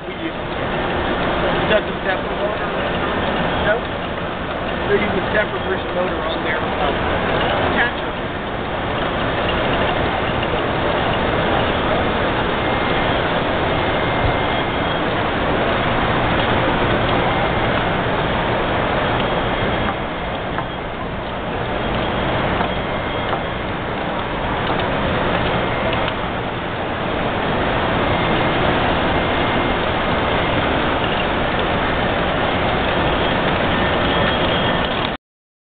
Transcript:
Does a separate motor? Nope. They're using a separate version motor on there.